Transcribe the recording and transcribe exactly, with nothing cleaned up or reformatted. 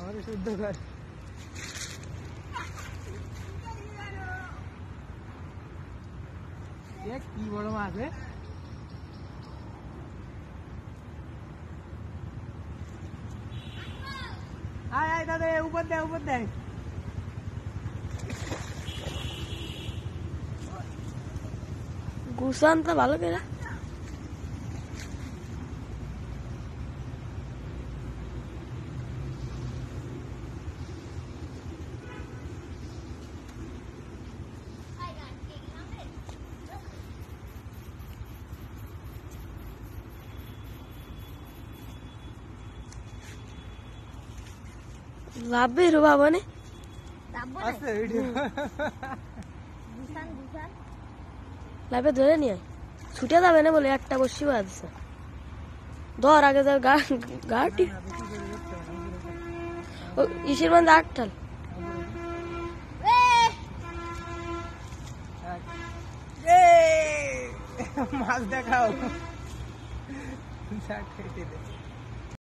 আমাদের শুদ্ধ কর কি বড় মাছ রে আয় আয় দাদা উপর দে উপর দে গুসানটা ভালো করে লাভে রো বাবা নে আছে ভিডিও গুসান গুসান লাভে ধরে নিয়ে ছুটে যাবে না বলে একটা বসি বাজছে ধর আগে ধর গা গাটি ও ইসের মধ্যে আটটাল মাছ দেখাও খেতে দে